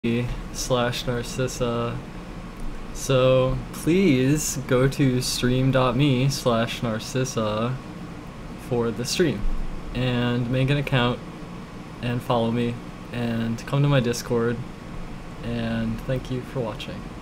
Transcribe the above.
slash Narcissa. So please go to stream.me slash Narcissa for the stream and make an account and follow me and come to my Discord, and thank you for watching.